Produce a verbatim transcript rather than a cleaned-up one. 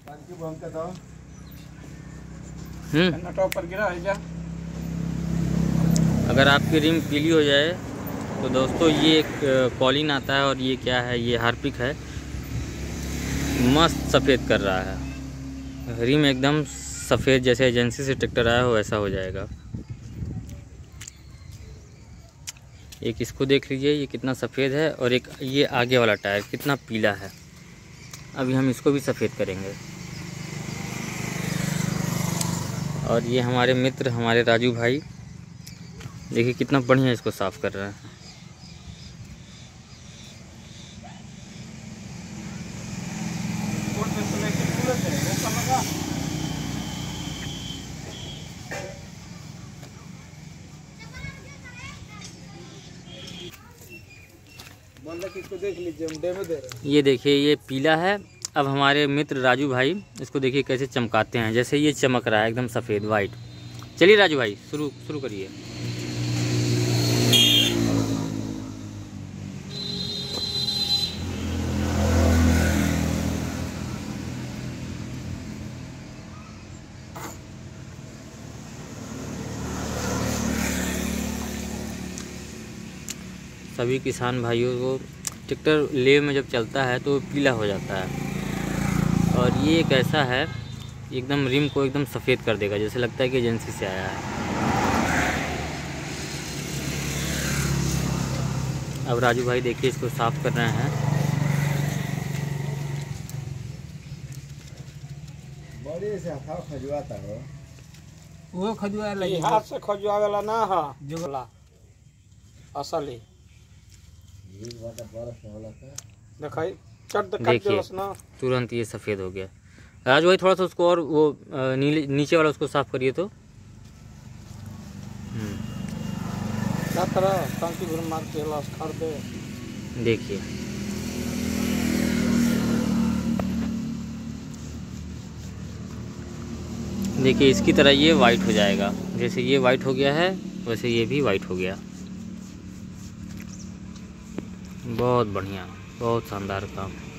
हम्म top पर गिरा है क्या? अगर आपकी रिम पीली हो जाए तो दोस्तों ये एक कॉलिन आता है, और ये क्या है, ये हार्पिक है, मस्त सफ़ेद कर रहा है। रिम एकदम सफ़ेद, जैसे एजेंसी से ट्रैक्टर आया हो वैसा हो जाएगा। एक इसको देख लीजिए, ये कितना सफ़ेद है, और एक ये आगे वाला टायर कितना पीला है। अभी हम इसको भी सफ़ेद करेंगे। और ये हमारे मित्र, हमारे राजू भाई, देखिए कितना बढ़िया इसको साफ़ कर रहे हैं। इसको देख लीजिए, हम डेमो दे रहे हैं। ये देखिए ये पीला है। अब हमारे मित्र राजू भाई इसको देखिए कैसे चमकाते हैं, जैसे ये चमक रहा है एकदम सफ़ेद वाइट। चलिए राजू भाई शुरू शुरू करिए। सभी किसान भाइयों को ट्रैक्टर ले में जब चलता है तो पीला हो जाता है, और ये एक ऐसा है एकदम रिम को एकदम सफ़ेद कर देगा, जैसे लगता है कि एजेंसी से आया है। अब राजू भाई देखिए इसको साफ़ कर रहे हैं। बड़े से हाथ खजुआता हो, वो खजुआ लगी, हाथ से खजुआ वाला ना है जुगला असली। दिखाई चट देखिए तुरंत ये सफ़ेद हो गया। राजू भाई थोड़ा सा उसको और वो नीले नीचे वाला उसको साफ़ करिए तो। क्या तरह टांकी भर मार के लाश खड़ दे। देखिए देखिए इसकी तरह ये वाइट हो जाएगा, जैसे ये वाइट हो गया है वैसे ये भी वाइट हो गया। बहुत बढ़िया, बहुत शानदार काम।